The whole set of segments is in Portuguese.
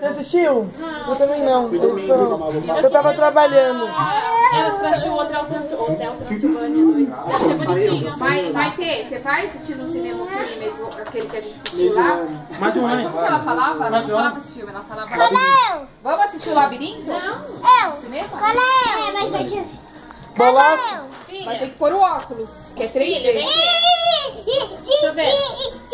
Você assistiu? Não. Eu também não. Eu tava trabalhando. Elas pra assistir o Hotel Transilvânia 2. Deve ser bonitinho. Vai ter? Você vai assistir no cinema o filme mesmo, aquele que a gente assistiu lá? Mas como que ela falava? Ela não falava esse filme, ela falava... Vamos assistir o Labirinto? Não. No cinema? Qual é? Mas vai ter... Bolota. Vai ter que pôr o óculos, que é 3D. Deixa eu ver.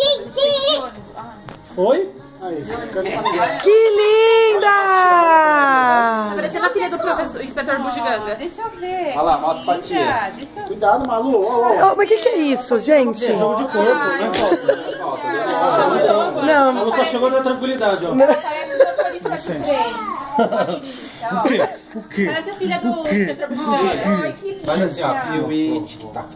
Oi? Que linda! Tá parecendo a filha do professor, inspetor Bugiganga. Deixa eu ver. Olha lá, mostra pra tia. Cuidado, Malu. Mas o que é isso, gente? É jogo de corpo, não é falta. Não. Malu só chegou na tranquilidade, ó. Parece o motorista de trem. O quê? Parece a filha do inspetor Bugiganga. Ai, que lindo. Faz assim, ó. Piuí, tic-tac.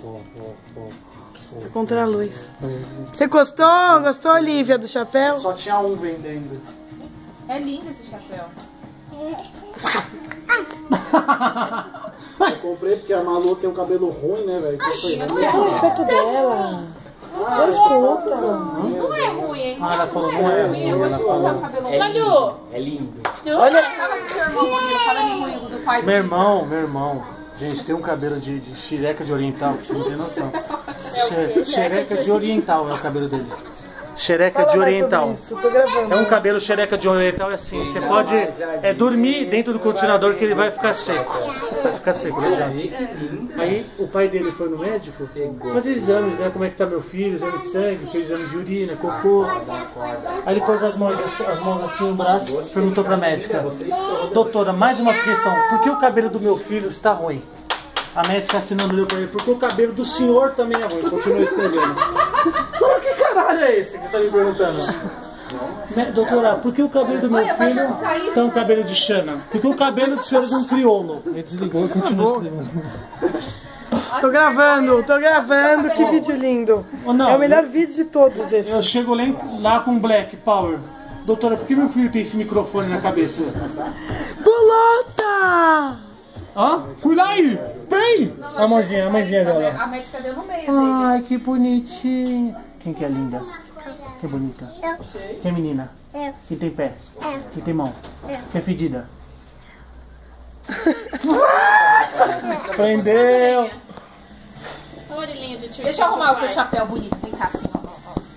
Contra a luz. Você gostou? Gostou, Olivia, do chapéu? Só tinha um vendendo. É lindo esse chapéu. Eu comprei porque a Malu tem um cabelo ruim, né, velho? Olha o aspecto dela. Olha as contas. Não é ruim, hein? Ah, ela falou, não é ruim. Eu vou te mostrar o cabelo ruim. É lindo. Olha. Fala pro seu irmão, fala em ruim do pai do Meu irmão. Gente, tem um cabelo de xereca de oriental, pra você não ter noção. Xereca de oriental é o cabelo dele. Xereca de oriental. Tô gravando. É um cabelo xereca de oriental, é assim. Você pode dormir dentro do condicionador que ele vai ficar seco. Vai ficar seco, né? Aí o pai dele foi no médico fazer exames, né? Como é que tá meu filho, exame de sangue, fez exame de urina, cocô. Aí ele pôs as mãos assim no braço, perguntou pra médica: doutora, mais uma questão, por que o cabelo do meu filho está ruim? A médica assinando olhou pra ele, porque o cabelo do senhor também é ruim. Continua escrevendo. Mas que caralho é esse que você tá me perguntando? Doutora, por que o cabelo do meu filho tá um cabelo de Xana? Porque o cabelo do senhor é de um crioulo. Ele desligou e continuou escrevendo. Tô gravando, que vídeo lindo. Não, é o melhor vídeo de todos esse. Eu chego lá com Black Power. Doutora, por que meu filho tem esse microfone na cabeça? Bolota! Ó, fui lá e... Vem! A mãozinha dela. A médica deu no meio dele. Ai, que bonitinha. Quem que é linda? Que bonita. Quem é menina? Quem tem pé? Quem tem mão? Quem é fedida? Prendeu! Deixa eu arrumar o seu chapéu bonito. Vem cá assim, ó.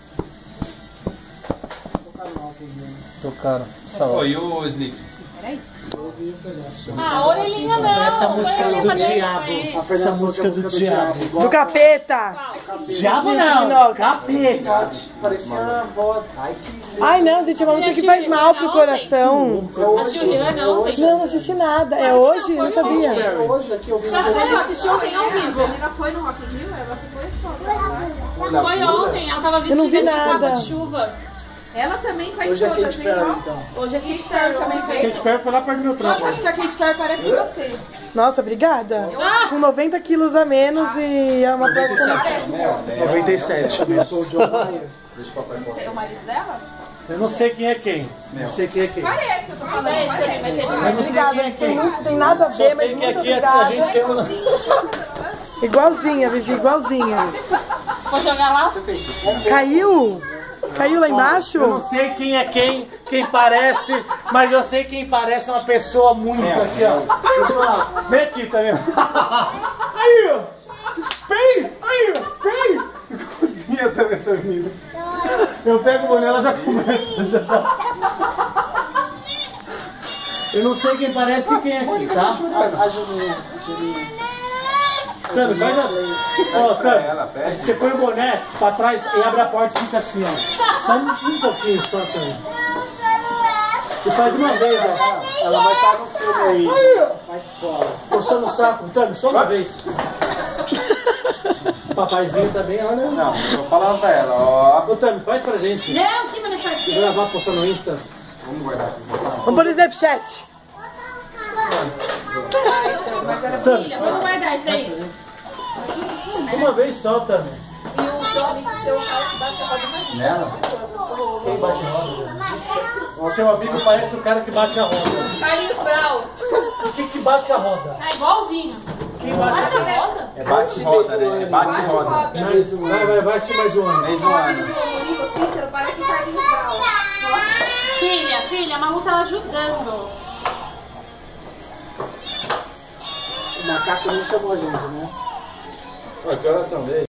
Tocaram. Oi, o Slick. Peraí. A orelhinha não. Essa música do diabo. Essa música do diabo. Do capeta! Diabo não! Capeta! Parecia uma avó. Ai não, gente, é uma música que faz mal pro coração. Assistiu Rihanna não ontem? Não assisти nada. É hoje? Não sabia. Hoje aqui eu vi Você assistiu ontem ao vivo? Ela foi no Rock in Rio, ela se foi a história. Foi ontem, ela tava Eu não vi vestida de nada. capa de chuva. Ela também faz Hoje é todas, Katy hein, Perry, ó. então. Hoje a Katy Perry também fez. Katy Perry foi lá perto do meu trampo. Nossa, acho que a Katy Perry parece com você. Nossa, obrigada. Com 90 quilos a menos e é uma prática... 97. Eu sou o John Mayer. Você é o marido dela? Eu não sei quem é quem. Não sei quem é quem. Parece, eu tô falando. Parece. Eu não sei Obrigada, quem é quem. não tem nada a Só ver, mas sei que muito aqui a obrigada. gente tem uma... Igualzinha, Vivi, igualzinha. Vou jogar lá? Caiu? Caiu lá embaixo? Eu não sei quem é quem parece, mas eu sei quem parece uma pessoa muito aqui, ó. Pessoal, vem aqui, tá vendo? Aí, ó. Vem, aí, ó. Vem. Cozinha também essa menina. Eu pego o boné, ela já começa. Eu não sei quem parece e quem é aqui, tá? A Julinha. Tami, faz a... Ó, Tami, você põe o boné pra trás e abre a porta e fica assim, ó. Só um pouquinho, só, Tami. E faz uma vez, ó. Ela vai estar no filme aí. Vai fora. Coçando o saco, Tami, só uma vez. O papaizinho também, olha. Não, eu vou falar pra ela, ó. Ô, Tami, faz pra gente. Não, que mané faz que? Gravar, postar no Insta. Vamos guardar aqui. Vamos pôr no Snapchat. Tami, Vamos guardar isso aí. uma vez só, Tami. E o seu amigo seu cara que bate a roda mais Nela? Quem bate a roda? O seu amigo parece o cara que bate a roda. Carlinhos Brau. O que bate a roda? Ah, igualzinho. Quem bate a roda? Bate a roda? É bate-roda, né? É bate-roda. Vai assistir mais um ano. Mais um ano. O Nico Cícero parece o Carlinhos Brau. Nossa. Filha, a Malu tá ajudando. O macaco nem chamou a gente, né? Olha, que horas são?